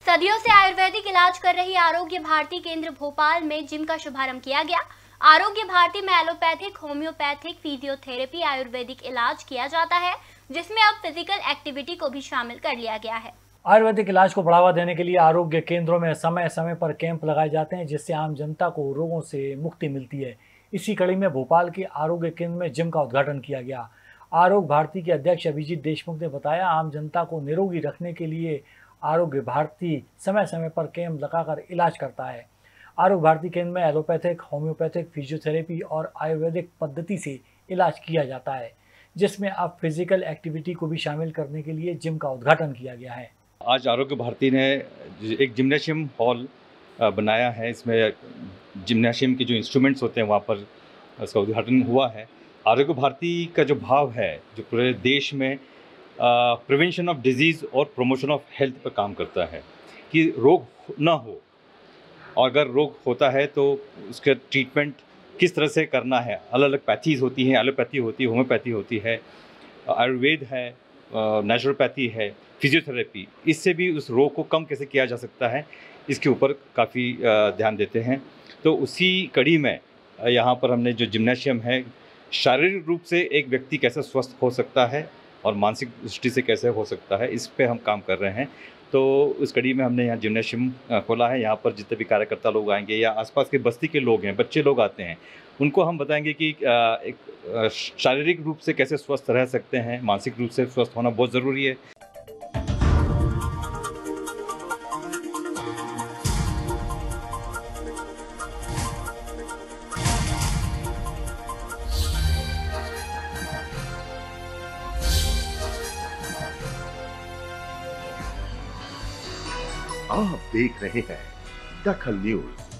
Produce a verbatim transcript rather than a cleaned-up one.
सदियों से आयुर्वेदिक इलाज कर रही आरोग्य भारती केंद्र भोपाल में जिम का शुभारंभ किया गया। आरोग्य भारती में एलोपैथिक, होम्योपैथिक, फिजियोथेरेपी, आयुर्वेदिक इलाज किया जाता है, जिसमें अब फिजिकल एक्टिविटी को भी शामिल कर लिया गया है। आयुर्वेदिक इलाज को बढ़ावा देने के लिए आरोग्य केंद्रों में समय समय पर कैंप लगाए जाते हैं, जिससे आम जनता को रोगों से मुक्ति मिलती है। इसी कड़ी में भोपाल के आरोग्य केंद्र में जिम का उद्घाटन किया गया। आरोग्य भारती के अध्यक्ष अभिजीत देशमुख ने बताया, आम जनता को निरोगी रखने के लिए आरोग्य भारती समय समय पर कैंप लगाकर इलाज करता है। आरोग्य भारती केंद्र में एलोपैथिक, होम्योपैथिक, फिजियोथेरेपी और आयुर्वेदिक पद्धति से इलाज किया जाता है, जिसमें अब फिजिकल एक्टिविटी को भी शामिल करने के लिए जिम का उद्घाटन किया गया है। आज आरोग्य भारती ने एक जिम्नेशियम हॉल बनाया है। इसमें जिम्नेशियम के जो इंस्ट्रूमेंट्स होते हैं वहाँ पर इसका उद्घाटन हुआ है। आरोग्य भारती का जो भाव है, जो पूरे देश में प्रिवेंशन ऑफ डिजीज़ और प्रमोशन ऑफ हेल्थ पर काम करता है कि रोग ना हो, और अगर रोग होता है तो उसका ट्रीटमेंट किस तरह से करना है। अलग अलग पैथीज़ होती हैं, एलोपैथी होती है, होम्योपैथी होती है, आयुर्वेद है, नेचुरोपैथी है, फिजियोथेरेपी। इससे भी उस रोग को कम कैसे किया जा सकता है, इसके ऊपर काफ़ी ध्यान देते हैं। तो उसी कड़ी में यहाँ पर हमने जो जिम्नेशियम है, शारीरिक रूप से एक व्यक्ति कैसे स्वस्थ हो सकता है और मानसिक दृष्टि से कैसे हो सकता है, इस पे हम काम कर रहे हैं। तो उस कड़ी में हमने यहाँ जिम्नेशियम खोला है। यहाँ पर जितने भी कार्यकर्ता लोग आएंगे या आसपास के बस्ती के लोग हैं, बच्चे लोग आते हैं, उनको हम बताएंगे कि एक शारीरिक रूप से कैसे स्वस्थ रह सकते हैं, मानसिक रूप से स्वस्थ होना बहुत ज़रूरी है। आप देख रहे हैं दखल न्यूज।